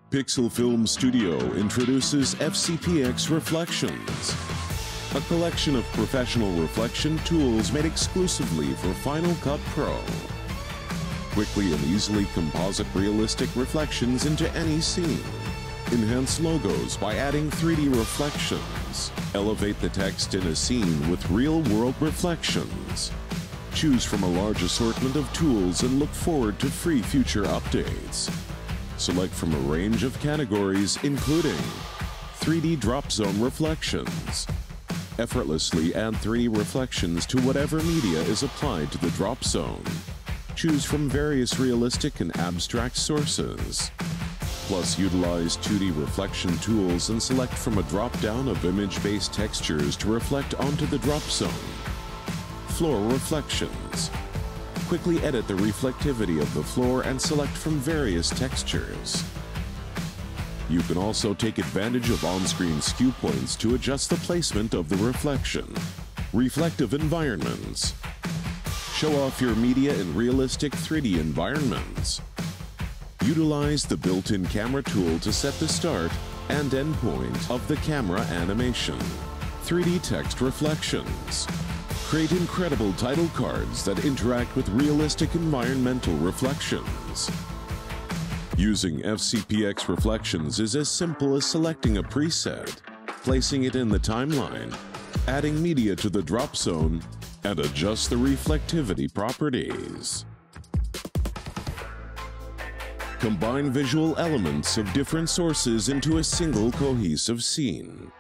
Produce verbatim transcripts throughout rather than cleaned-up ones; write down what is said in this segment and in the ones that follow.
Pixel Film Studio introduces F C P X Reflections, a collection of professional reflection tools made exclusively for Final Cut Pro. Quickly and easily composite realistic reflections into any scene. Enhance logos by adding three D reflections. Elevate the text in a scene with real-world reflections. Choose from a large assortment of tools and look forward to free future updates. Select from a range of categories including three D drop zone reflections. Effortlessly add three D reflections to whatever media is applied to the drop zone. Choose from various realistic and abstract sources. Plus, utilize two D reflection tools and select from a drop-down of image-based textures to reflect onto the drop zone. Floor reflections. Quickly edit the reflectivity of the floor and select from various textures. You can also take advantage of on-screen skew points to adjust the placement of the reflection. Reflective environments. Show off your media in realistic three D environments. Utilize the built-in camera tool to set the start and end point of the camera animation. three D text reflections. Create incredible title cards that interact with realistic environmental reflections. Using F C P X Reflections is as simple as selecting a preset, placing it in the timeline, adding media to the drop zone, and adjust the reflectivity properties. Combine visual elements of different sources into a single cohesive scene.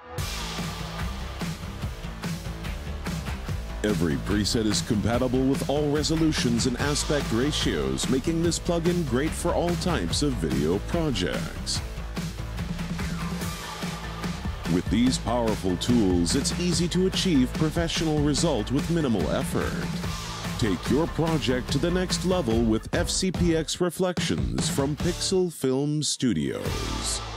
Every preset is compatible with all resolutions and aspect ratios, making this plugin great for all types of video projects. With these powerful tools, it's easy to achieve professional results with minimal effort. Take your project to the next level with F C P X Reflections from Pixel Film Studios.